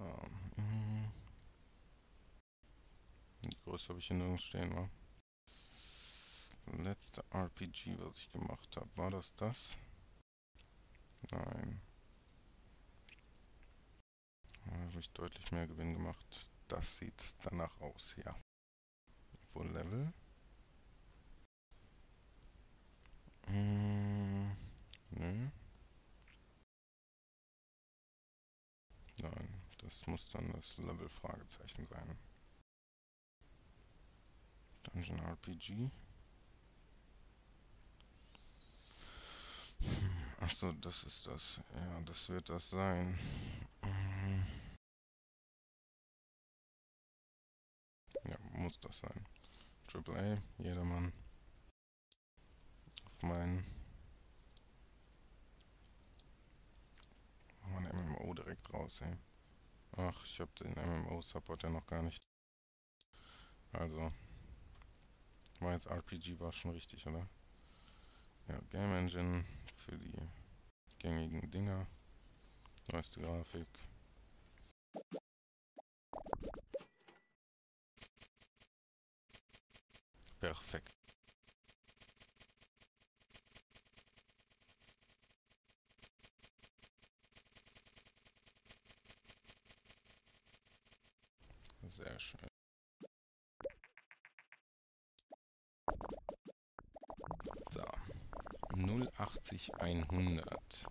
Die Größe habe ich hier nirgends stehen, wa? Letzte RPG, was ich gemacht habe, war das? Nein. Da habe ich deutlich mehr Gewinn gemacht. Das sieht danach aus, ja. Wo Level? Nö. Nein, das muss dann das Level-Fragezeichen sein. Dungeon RPG. Achso, das ist das. Ja, das wird das sein. Ja, muss das sein. AAA, jedermann. Auf meinen. Oh, ein MMO direkt raus, ey. Ach, ich habe den MMO-Support ja noch gar nicht. Also, war jetzt RPG, war schon richtig, oder? Ja, Game Engine für die gängigen Dinger. Neueste Grafik. Perfekt. Sehr schön. So. 080 100.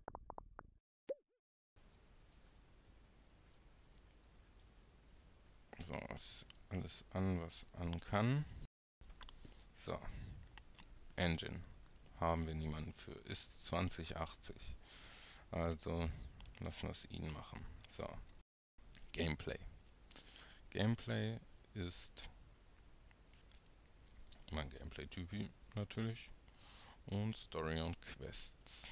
So, ist alles an, was an kann. So. Engine. Haben wir niemanden für. Ist 2080. Also lassen wir es ihn machen. So. Gameplay. Gameplay ist mein Gameplay-Typi natürlich. Und Story und Quests.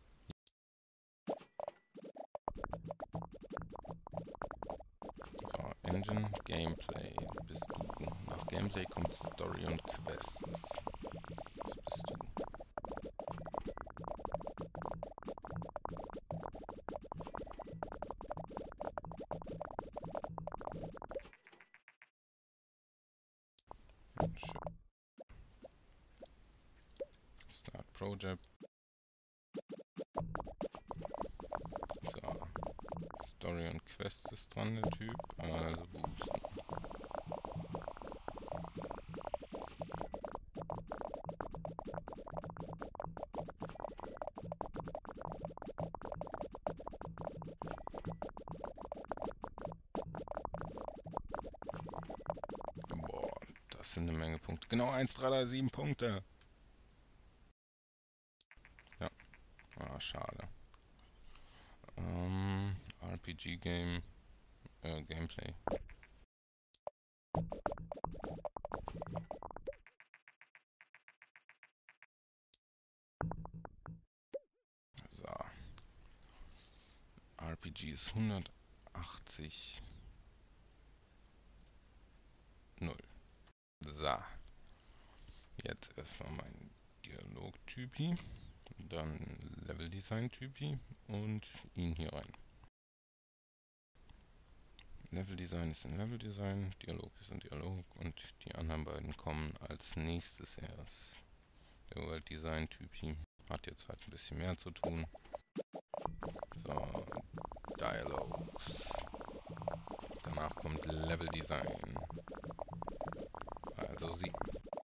So, Engine, Gameplay bist du. Nach Gameplay kommt Story und Quests. Das bist du. Schön. Start Project. So. Story und Quests ist dran, der Typ. Also boosten. Boah, das sind eine Menge Punkte. Genau 1,337 Punkte. Ja. Ah, schade. RPG-Game. Gameplay. So. RPG ist 180. 0. So. Jetzt erstmal mein Dialog-Typi. Dann Level-Design-Typi und ihn hier rein. Level-Design ist ein Level-Design, Dialog ist ein Dialog und die anderen beiden kommen als nächstes erst. Der World-Design-Typi hat jetzt halt ein bisschen mehr zu tun. So, Dialogs. Danach kommt Level-Design. Also sie.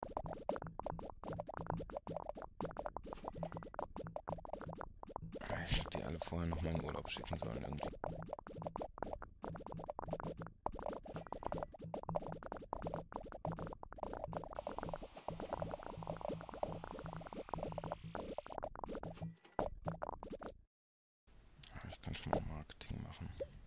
Ich hätte die alle vorher noch mal in Urlaub schicken sollen irgendwie. Ich kann schon mal Marketing machen.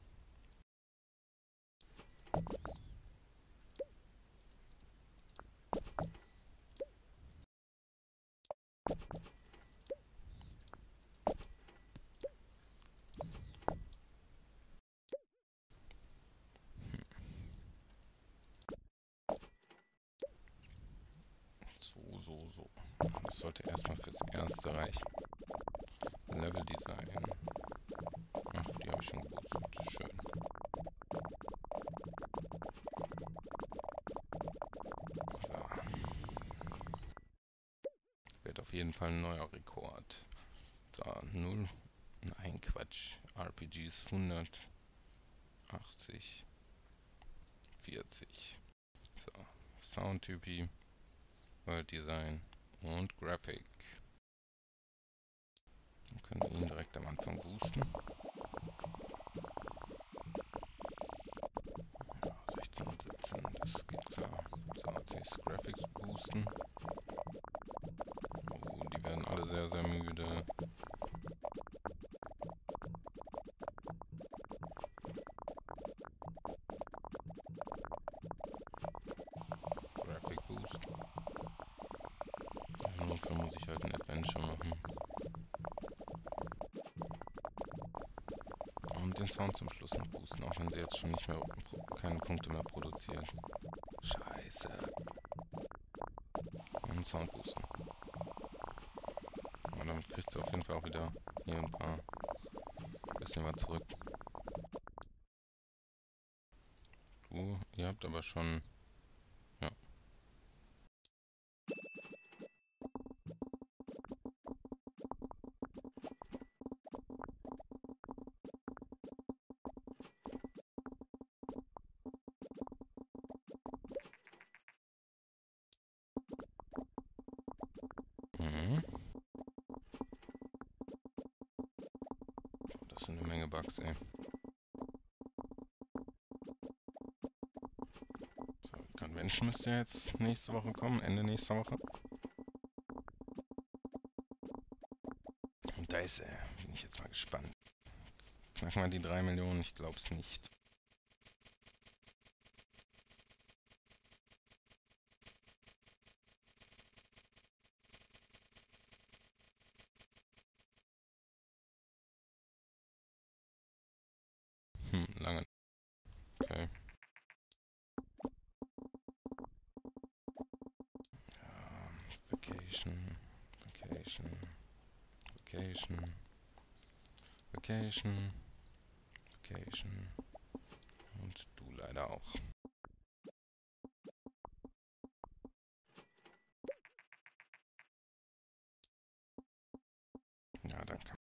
So. Das sollte erstmal fürs Erste reichen. Level Design. Ach, die habe ich schon geboostet. Schön. auf jeden Fall ein neuer Rekord. So, 0. Nein, Quatsch. RPGs 180. 40. So, Soundtypie, World Design und Graphic. Dann können wir ihn direkt am Anfang boosten. Ja, 16 und 17, das geht klar. So, als nächstes Graphics boosten. Oh, die werden alle sehr, sehr müde. Graphic Boost. Im Notfall muss ich halt ein Adventure machen. Und den Sound zum Schluss noch boosten, auch wenn sie jetzt schon nicht mehr keine Punkte mehr produziert. Scheiße. Und Sound boosten. Aber damit kriegt sie auf jeden Fall auch wieder hier ein bisschen was zurück. Ihr habt aber schon... Ja. Das sind eine Menge Bugs, ey. So, die Convention müsste ja jetzt nächste Woche kommen, Ende nächster Woche. Und da bin ich jetzt mal gespannt. Knacken wir die 3 Millionen? Ich glaub's nicht. Lange. Okay. Vacation. Und du leider auch. Ja, danke.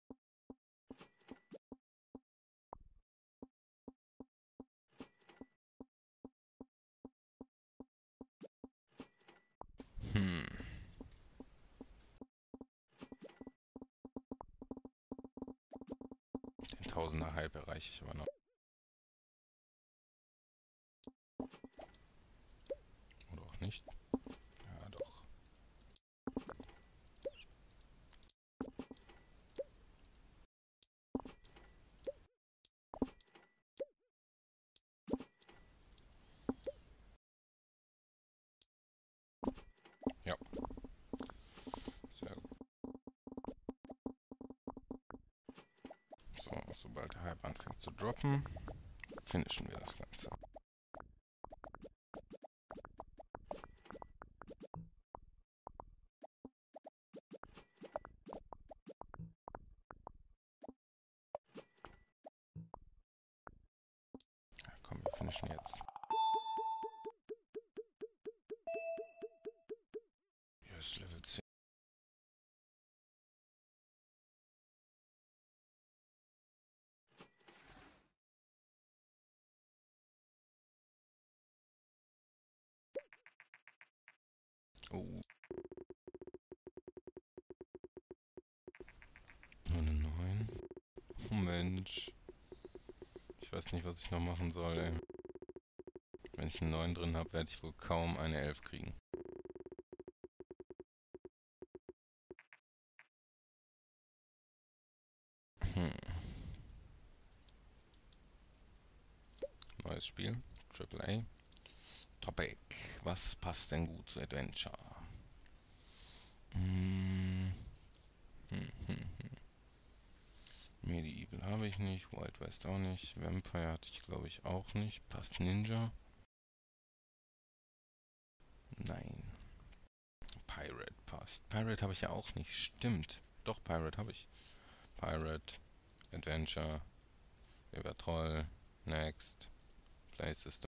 Den Tausender Hype erreiche ich aber noch. Oder auch nicht. Ja, doch. Ja. Sehr gut. So, sobald der Hype anfängt zu droppen, finishen wir das Ganze. Ja, komm, wir finishen jetzt. Hier ist Level 10. Oh. Nur eine 9. Oh Mensch. Ich weiß nicht, was ich noch machen soll, ey. Wenn ich eine 9 drin habe, werde ich wohl kaum eine 11 kriegen. Neues Spiel. AAA. Topic. Was passt denn gut zu Adventure? Medieval habe ich nicht. Wild West auch nicht. Vampire hatte ich, glaube ich, auch nicht. Passt Ninja? Nein. Pirate passt. Pirate habe ich ja auch nicht. Stimmt. Doch, Pirate habe ich. Pirate. Adventure. Übertroll. Next. Play System.